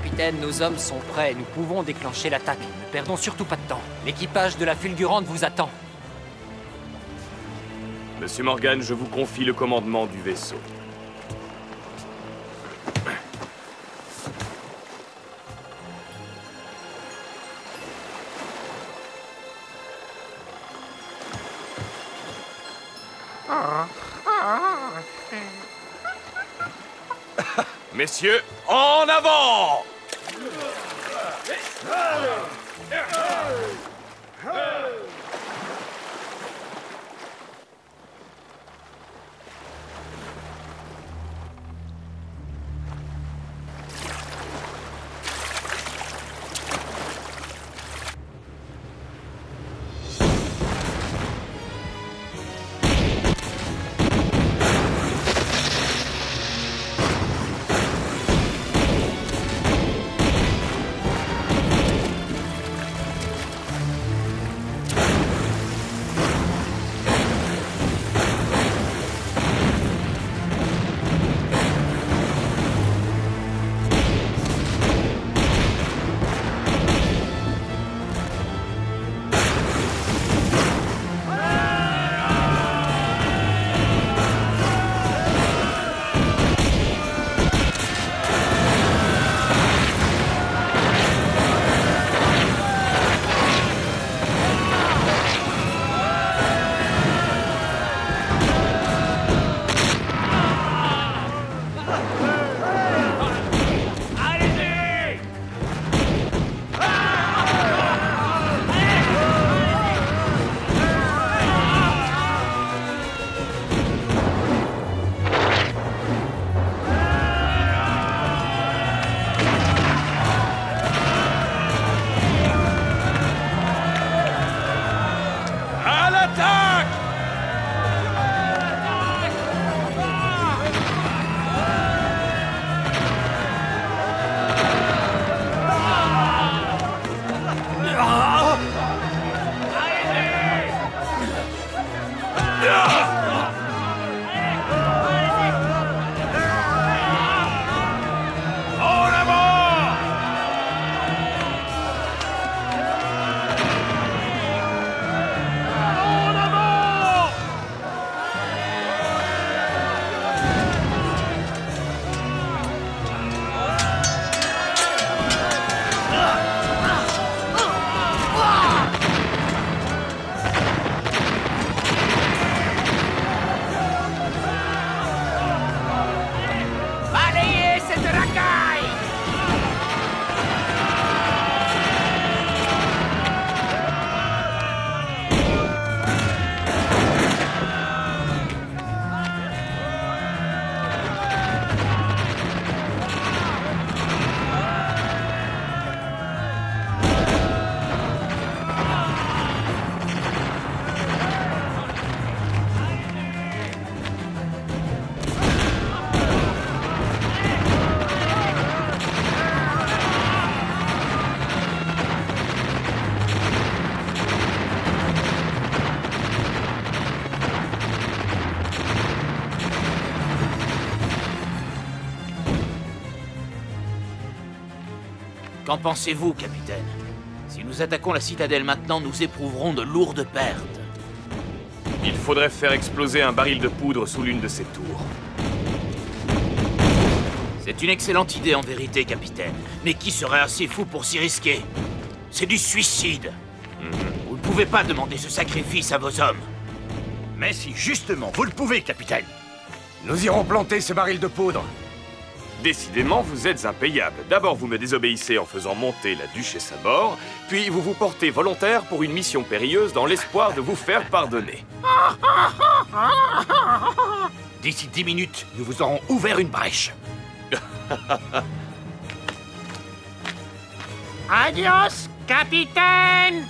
capitaine, nos hommes sont prêts. Nous pouvons déclencher l'attaque. Ne perdons surtout pas de temps. L'équipage de la Fulgurante vous attend. Monsieur Morgan, je vous confie le commandement du vaisseau. Messieurs, en avant! Qu'en pensez-vous, capitaine? Si nous attaquons la citadelle maintenant, nous éprouverons de lourdes pertes. Il faudrait faire exploser un baril de poudre sous l'une de ces tours. C'est une excellente idée en vérité, capitaine. Mais qui serait assez fou pour s'y risquer? C'est du suicide. Vous ne pouvez pas demander ce sacrifice à vos hommes. Mais si justement vous le pouvez, capitaine. Nous irons planter ce baril de poudre. Décidément, vous êtes impayable. D'abord, vous me désobéissez en faisant monter la duchesse à bord, puis vous vous portez volontaire pour une mission périlleuse dans l'espoir de vous faire pardonner. D'ici 10 minutes, nous vous aurons ouvert une brèche. Adios, capitaine!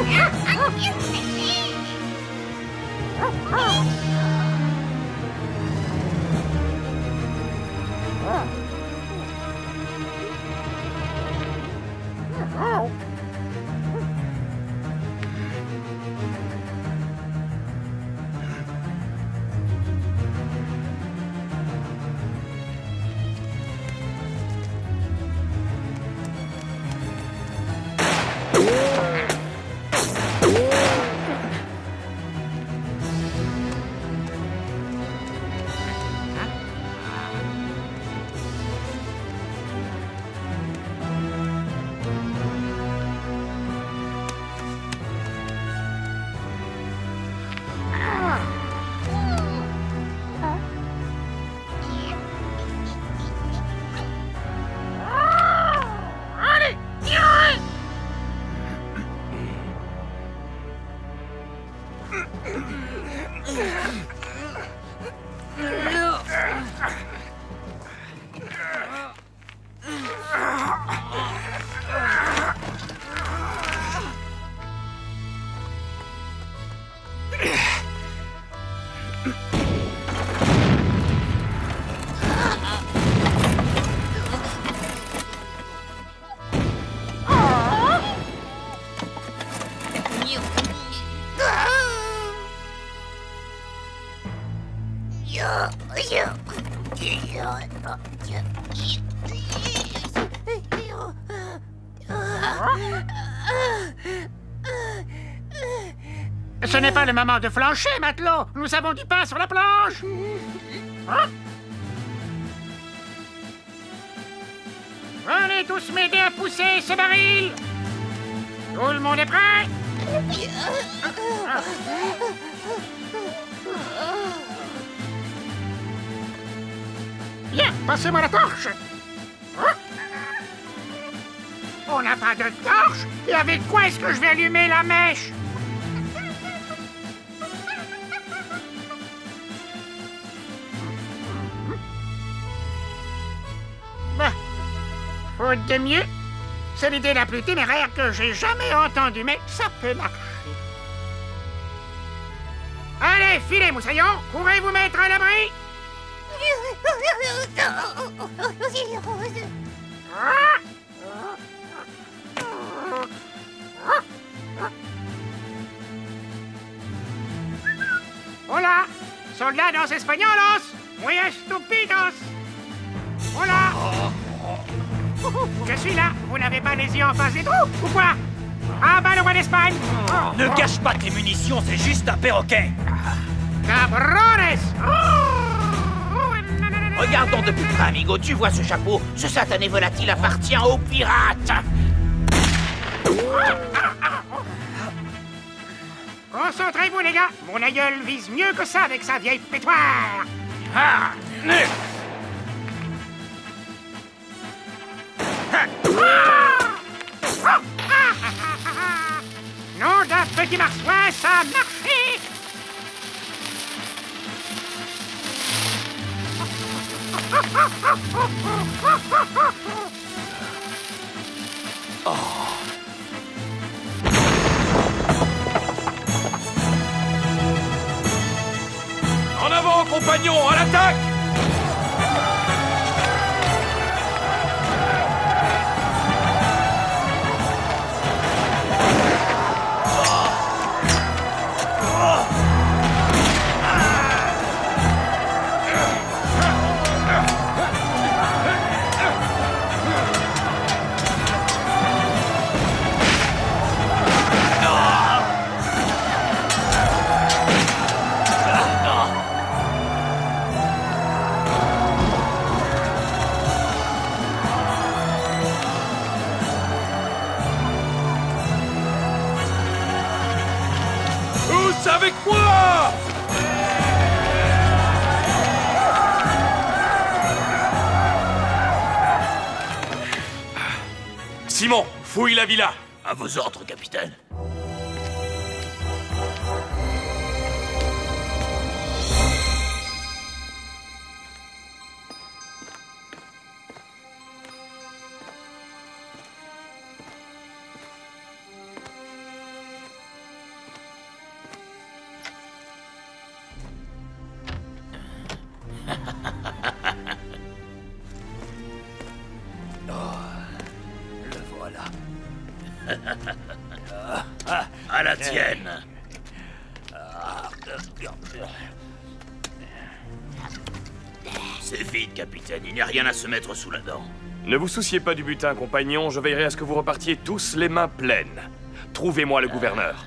Ce n'est pas le moment de flancher, matelot. Nous avons du pain sur la planche. Hein? Venez tous m'aider à pousser ce baril. Tout le monde est prêt? Bien, passez-moi la torche. On n'a pas de torche? Et avec quoi est-ce que je vais allumer la mèche? Bah, faute de mieux, c'est l'idée la plus téméraire que j'ai jamais entendue, mais ça peut marcher. Allez, filez, moussaillon, courez vous mettre à l'abri. Hola, soldados españolos, muy estúpidos. Hola. Je suis là, vous n'avez pas les yeux en face des trous, ou quoi? Ah bah le roi d'Espagne. Ne gâche pas tes munitions, c'est juste un perroquet. Cabrones. Regardons de plus près, amigo. Tu vois ce chapeau? Ce satané volatile appartient aux pirates. Concentrez-vous, les gars. Mon aïeul vise mieux que ça avec sa vieille pétoire. Ah. Nom d'un petit marsouin, ça a marché. En avant, compagnons, à l'attaque! Avec moi! Simon, fouille la villa. À vos ordres, capitaine. À la tienne. C'est vide, capitaine. Il n'y a rien à se mettre sous la dent. Ne vous souciez pas du butin, compagnon. Je veillerai à ce que vous repartiez tous les mains pleines. Trouvez-moi le gouverneur.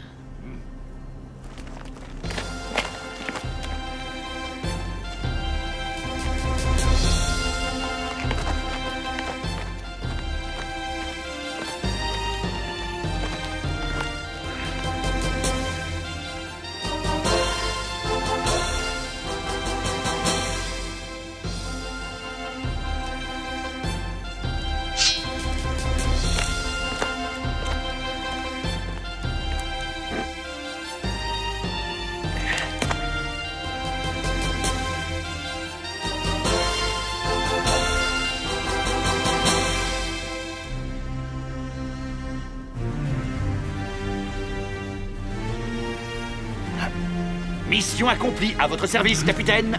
Mission accomplie, à votre service, capitaine.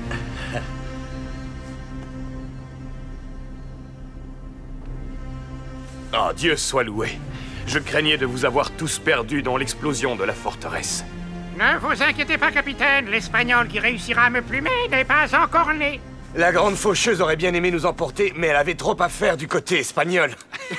Oh, Dieu soit loué. Je craignais de vous avoir tous perdus dans l'explosion de la forteresse. Ne vous inquiétez pas, capitaine. L'Espagnol qui réussira à me plumer n'est pas encore né. La grande faucheuse aurait bien aimé nous emporter, mais elle avait trop à faire du côté espagnol.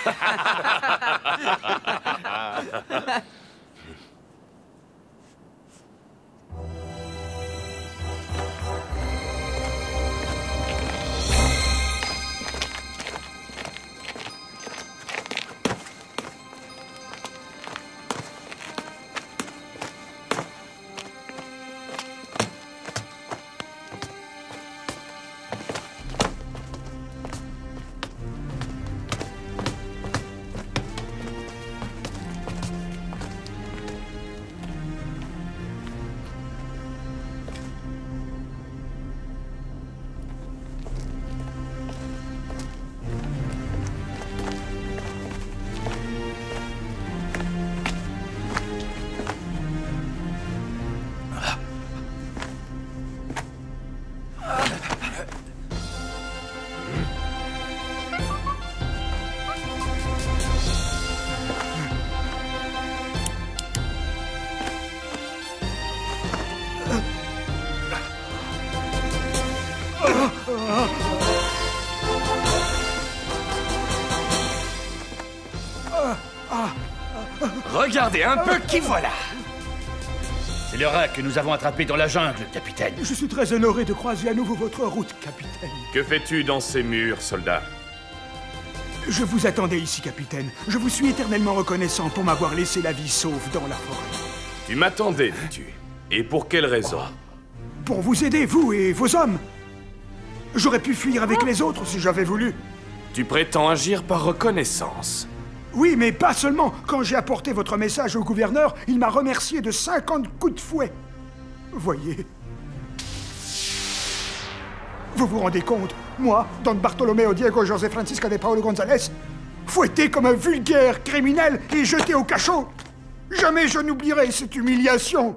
Regardez un peu qui voilà. C'est le rat que nous avons attrapé dans la jungle, capitaine. Je suis très honoré de croiser à nouveau votre route, capitaine. Que fais-tu dans ces murs, soldat? Je vous attendais ici, capitaine. Je vous suis éternellement reconnaissant pour m'avoir laissé la vie sauve dans la forêt. Tu m'attendais, dis-tu. Et pour quelle raison? Pour vous aider, vous et vos hommes. J'aurais pu fuir avec les autres si j'avais voulu. Tu prétends agir par reconnaissance. Oui, mais pas seulement. Quand j'ai apporté votre message au gouverneur, il m'a remercié de 50 coups de fouet. Voyez. Vous vous rendez compte? Moi, Don Bartolomeo Diego José Francisco de Paulo González, fouetté comme un vulgaire criminel et jeté au cachot. Jamais je n'oublierai cette humiliation.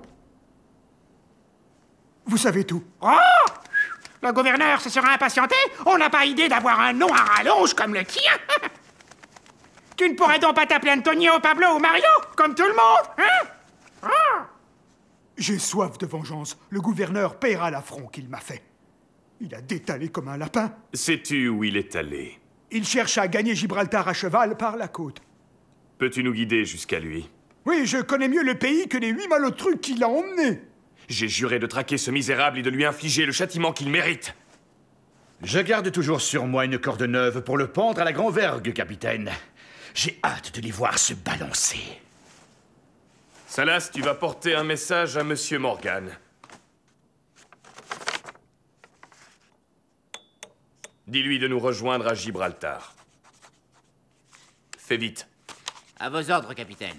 Vous savez tout. Oh! Le gouverneur se sera impatienté? On n'a pas idée d'avoir un nom à rallonge comme le tien. Tu ne pourrais donc pas t'appeler Antonio, Pablo ou Mario, comme tout le monde, hein? Ah! J'ai soif de vengeance. Le gouverneur paiera l'affront qu'il m'a fait. Il a détalé comme un lapin. Sais-tu où il est allé? Il cherche à gagner Gibraltar à cheval par la côte. Peux-tu nous guider jusqu'à lui? Oui, je connais mieux le pays que les 8 malotrucs qui l'ont emmené. J'ai juré de traquer ce misérable et de lui infliger le châtiment qu'il mérite. Je garde toujours sur moi une corde neuve pour le pendre à la grand-vergue, capitaine. J'ai hâte de les voir se balancer. Salas, tu vas porter un message à Monsieur Morgan. Dis-lui de nous rejoindre à Gibraltar. Fais vite. À vos ordres, capitaine.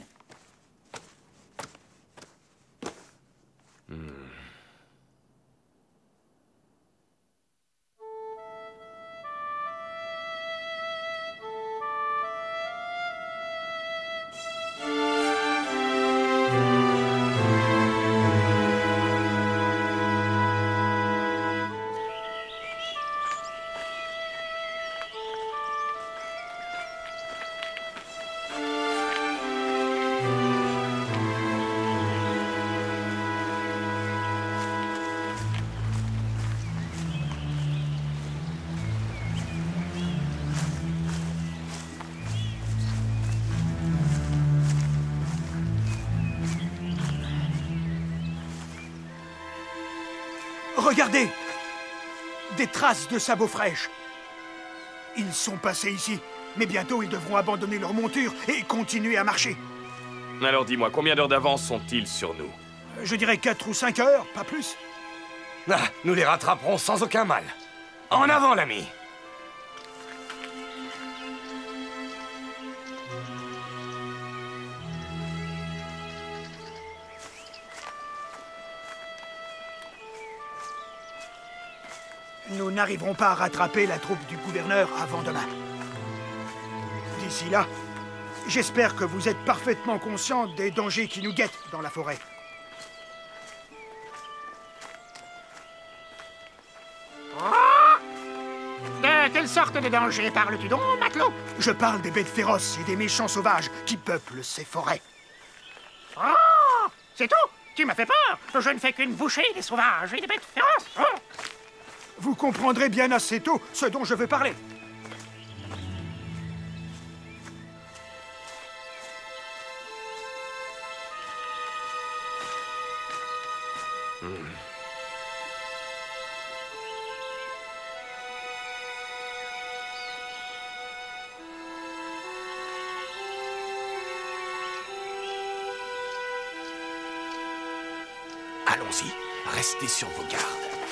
Regardez! Des traces de sabots fraîches. Ils sont passés ici, mais bientôt ils devront abandonner leur monture et continuer à marcher. Alors dis-moi, combien d'heures d'avance sont-ils sur nous? Je dirais 4 ou 5 heures, pas plus. Ah, nous les rattraperons sans aucun mal. En avant, l'ami! Nous n'arriverons pas à rattraper la troupe du gouverneur avant demain. D'ici là, j'espère que vous êtes parfaitement conscient des dangers qui nous guettent dans la forêt. De quelle sorte de danger parles-tu donc, matelot? Je parle des bêtes féroces et des méchants sauvages qui peuplent ces forêts. Oh! C'est tout? Tu m'as fait peur! Je ne fais qu'une bouchée des sauvages et des bêtes féroces! Oh! Vous comprendrez bien assez tôt ce dont je veux parler. Allons-y, restez sur vos gardes.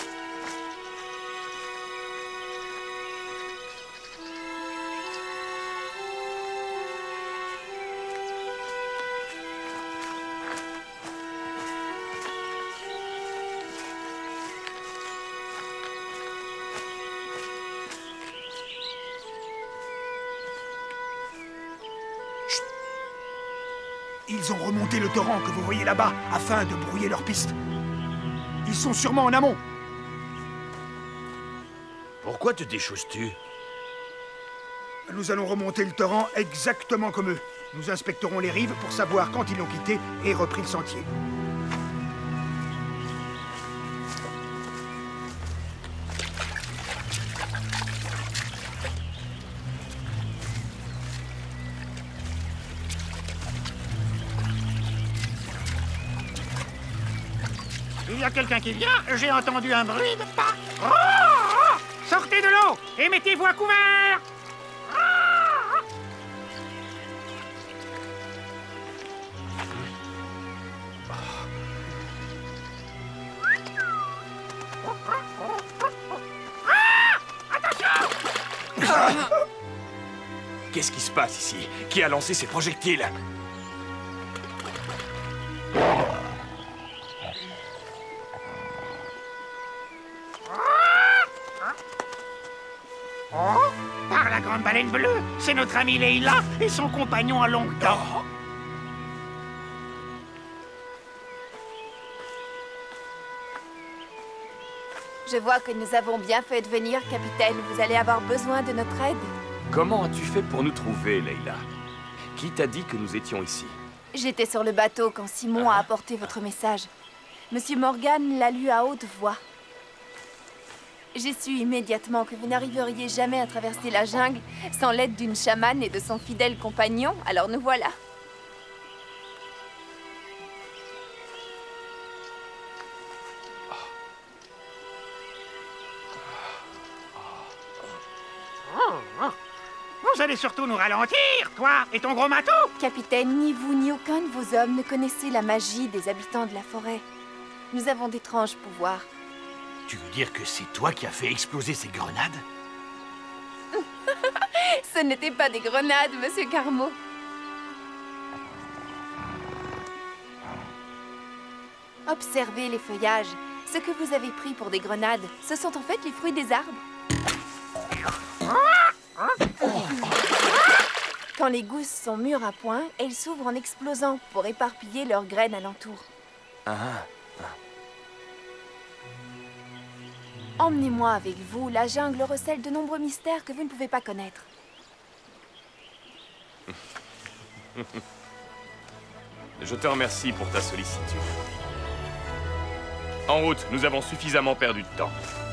Ils ont remonté le torrent que vous voyez là-bas afin de brouiller leur piste. Ils sont sûrement en amont. Pourquoi te déchausses-tu? Nous allons remonter le torrent exactement comme eux. Nous inspecterons les rives pour savoir quand ils l'ont quitté et repris le sentier. Il y a quelqu'un qui vient, j'ai entendu un bruit de pas. Oh, oh, sortez de l'eau et mettez-vous à couvert. Qu'est-ce qui se passe ici? Qui a lancé ces projectiles? Par la grande baleine bleue, c'est notre ami Leila et son compagnon à longue dent. Je vois que nous avons bien fait de venir, capitaine. Vous allez avoir besoin de notre aide. Comment as-tu fait pour nous trouver, Leila? Qui t'a dit que nous étions ici? J'étais sur le bateau quand Simon a apporté votre message. Monsieur Morgan l'a lu à haute voix. J'ai su immédiatement que vous n'arriveriez jamais à traverser la jungle sans l'aide d'une chamane et de son fidèle compagnon, alors nous voilà. Vous allez surtout nous ralentir, toi et ton gros matou. Capitaine, ni vous ni aucun de vos hommes ne connaissez la magie des habitants de la forêt. Nous avons d'étranges pouvoirs. Tu veux dire que c'est toi qui as fait exploser ces grenades? Ce n'étaient pas des grenades, monsieur Carmo. Observez les feuillages. Ce que vous avez pris pour des grenades, ce sont en fait les fruits des arbres. Quand les gousses sont mûres à point, elles s'ouvrent en explosant pour éparpiller leurs graines alentour. Emmenez-moi avec vous, la jungle recèle de nombreux mystères que vous ne pouvez pas connaître. Je te remercie pour ta sollicitude. En route, nous avons suffisamment perdu de temps.